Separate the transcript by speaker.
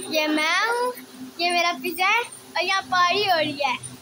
Speaker 1: ये मैं हूँ, ये मेरा पिज़्ज़ा है और यहाँ पार्टी हो रही है।